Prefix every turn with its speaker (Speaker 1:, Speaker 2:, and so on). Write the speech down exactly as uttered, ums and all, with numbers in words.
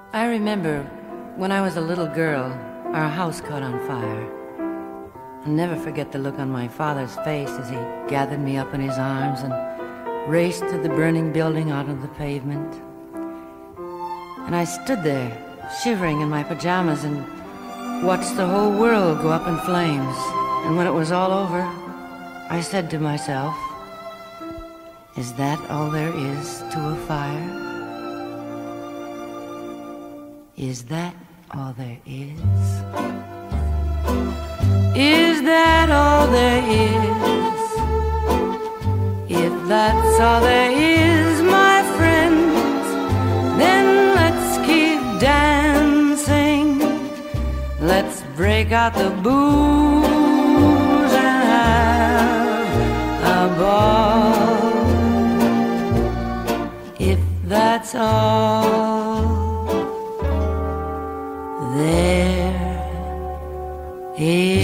Speaker 1: I remember when I was a little girl, our house caught on fire. I'll never forget the look on my father's face as he gathered me up in his arms and raced to the burning building out on the pavement. And I stood there, shivering in my pajamas, and watched the whole world go up in flames. And when it was all over, I said to myself, is that all there is to a fire? Is that all there is? Is that all there is? If that's all there is, my friends, then let's keep dancing. Let's break out the booze and have a ball. If that's all there is.